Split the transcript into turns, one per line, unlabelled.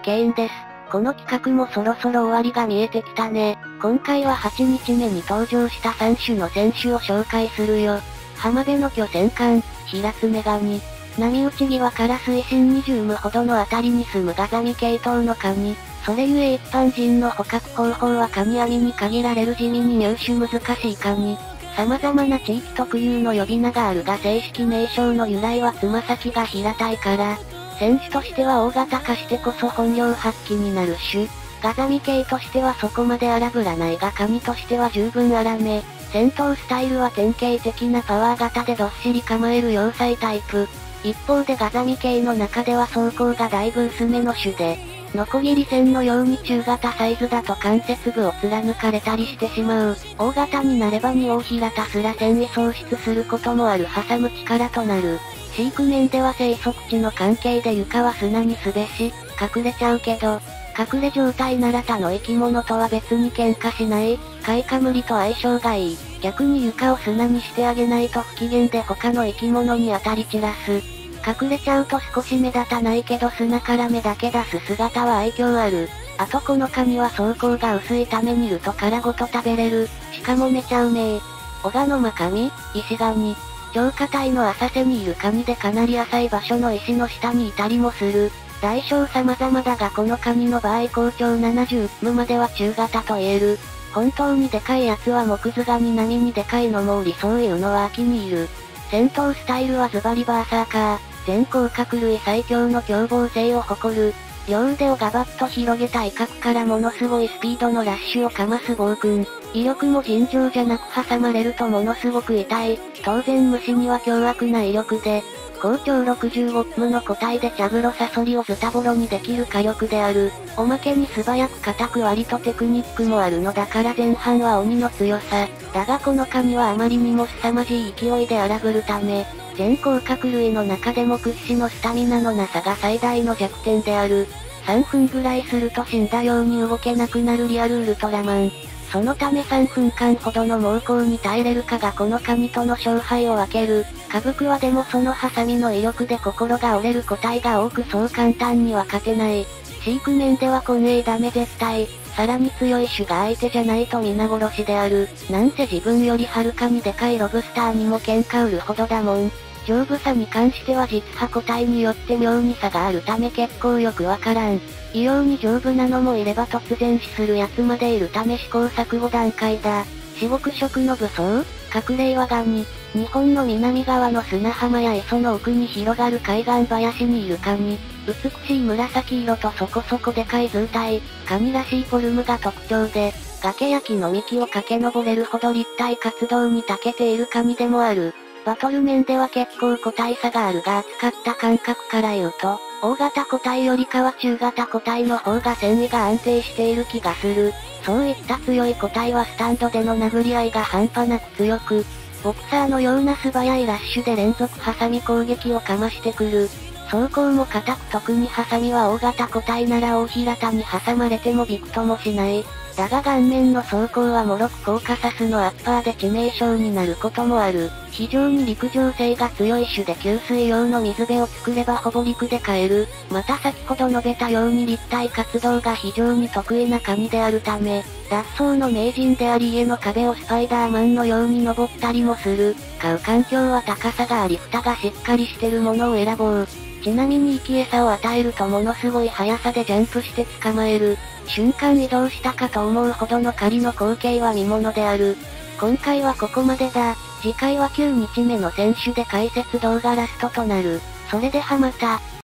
原因です。この企画もそろそろ終わりが見えてきたね。今回は8日目に登場した3種の選手を紹介するよ。浜辺の巨船艦、ヒラツメガニ。波打ち際から水深20ムほどのあたりに住むガザミ系統のカニ。それゆえ一般人の捕獲方法はカニ網に限られる地味に入手難しいカニ。様々な地域特有の呼び名があるが正式名称の由来はつま先が平たいから。選手としては大型化してこそ本領発揮になる種。ガザミ系としてはそこまで荒ぶらないがカニとしては十分荒め。戦闘スタイルは典型的なパワー型でどっしり構える要塞タイプ。一方でガザミ系の中では装甲がだいぶ薄めの種で、ノコギリ戦のように中型サイズだと関節部を貫かれたりしてしまう。大型になれば2大平たすら戦意喪失することもある挟む力となる。飼育面では生息地の関係で床は砂にすべし、隠れちゃうけど、隠れ状態なら他の生き物とは別に喧嘩しない、カイカムリと相性がいい。逆に床を砂にしてあげないと不機嫌で他の生き物に当たり散らす。隠れちゃうと少し目立たないけど砂から目だけ出す姿は愛嬌ある。あとこのカニは装甲が薄いため煮ると殻ごと食べれる。しかもめちゃうめえ。小鹿のマカミ、石ガニ。超硬いの浅瀬にいるカニでかなり浅い場所の石の下にいたりもする。大小様々だがこのカニの場合高長70ムまでは中型と言える。本当にでかいやつはモクズガニ並みにでかいのもおりそういうのは秋にいる。戦闘スタイルはズバリバーサーカー。全甲殻類最強の凶暴性を誇る。両腕をガバッと広げた威嚇からものすごいスピードのラッシュをかます暴君。威力も尋常じゃなく挟まれるとものすごく痛い。当然虫には凶悪な威力で、高長65ムの個体でチャグロサソリをズタボロにできる火力である。おまけに素早く硬く割とテクニックもあるのだから前半は鬼の強さ。だがこのカニはあまりにも凄まじい勢いで荒ぶるため、全甲殻類の中でも屈指のスタミナのなさが最大の弱点である。3分ぐらいすると死んだように動けなくなるリアルウルトラマン。そのため3分間ほどの猛攻に耐えれるかがこのカニとの勝敗を分ける。カブクはでもそのハサミの威力で心が折れる個体が多くそう簡単には勝てない。飼育面では混泳ダメ絶対。さらに強い種が相手じゃないと皆殺しである。なんせ自分よりはるかにでかいロブスターにも喧嘩売るほどだもん。丈夫さに関しては実は個体によって妙に差があるため結構よくわからん。異様に丈夫なのもいれば突然死するやつまでいるため試行錯誤段階だ。至極色の武装隠れ岩ガニ。日本の南側の砂浜や磯の奥に広がる海岸林にいるカニ。美しい紫色とそこそこでかい図体。カニらしいフォルムが特徴で、崖や木の幹を駆け上れるほど立体活動に長けているカニでもある。バトル面では結構個体差があるが扱った感覚から言うと、大型個体よりかは中型個体の方が戦意が安定している気がする。そういった強い個体はスタンドでの殴り合いが半端なく強く、ボクサーのような素早いラッシュで連続挟み攻撃をかましてくる。装甲も硬く特にハサミは大型個体なら大平たに挟まれてもびくともしない。だが顔面の装甲はもろくコーカサスのアッパーで致命傷になることもある。非常に陸上性が強い種で給水用の水辺を作ればほぼ陸で飼える。また先ほど述べたように立体活動が非常に得意なカニであるため、脱走の名人であり家の壁をスパイダーマンのように登ったりもする。飼う環境は高さがあり蓋がしっかりしてるものを選ぼう。ちなみに生き餌を与えるとものすごい速さでジャンプして捕まえる。瞬間移動したかと思うほどの狩りの光景は見物である。今回はここまでだ。次回は9日目の選手で解説動画ラストとなる。それではまた。